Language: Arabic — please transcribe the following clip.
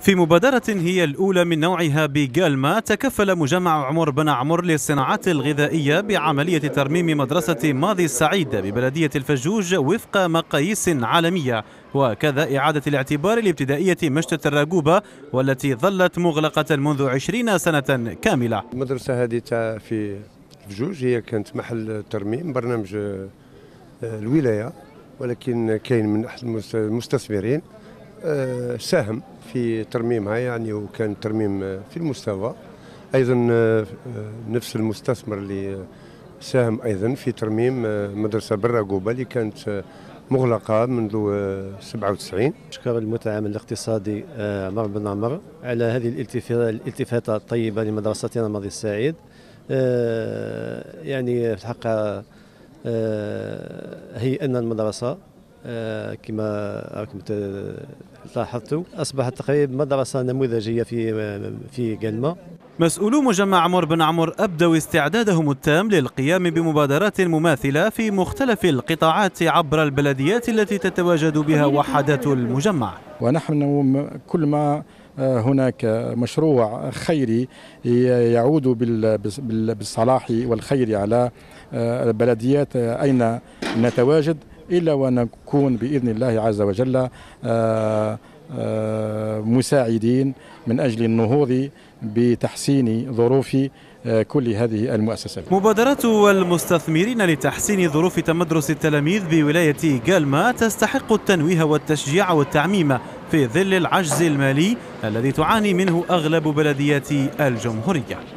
في مبادرة هي الأولى من نوعها بجالما، تكفل مجمع عمر بن عمر للصناعات الغذائية بعملية ترميم مدرسة ماضي السعيد ببلدية الفجوج وفق مقاييس عالمية، وكذا إعادة الاعتبار لابتدائية مشتت الراقوبة والتي ظلت مغلقة منذ 20 سنة كاملة. المدرسة هذه في الفجوج هي كانت محل ترميم برنامج الولاية، ولكن كاين من أحد المستثمرين ساهم في ترميمها، يعني وكان ترميم في المستوى. أيضا نفس المستثمر اللي ساهم أيضا في ترميم مدرسة بالراقوبة اللي كانت مغلقة منذ 97. أشكر المتعامل الاقتصادي عمر بن عمر على هذه الالتفاتة الطيبة لمدرستنا ماضي السعيد. يعني في الحق هيئنا المدرسة كما راكم لاحظتوا، أصبحت تقريبا مدرسة نموذجية في جالما. مسؤولو مجمع عمر بن عمر أبدوا استعدادهم التام للقيام بمبادرات مماثلة في مختلف القطاعات عبر البلديات التي تتواجد بها وحدات المجمع. ونحن كل ما هناك مشروع خيري يعود بالصلاح والخير على البلديات أين نتواجد، إلا ونكون بإذن الله عز وجل مساعدين من أجل النهوض بتحسين ظروف كل هذه المؤسسات. مبادرات المستثمرين لتحسين ظروف تمدرس التلاميذ بولاية جالما تستحق التنويه والتشجيع والتعميم في ظل العجز المالي الذي تعاني منه أغلب بلديات الجمهورية.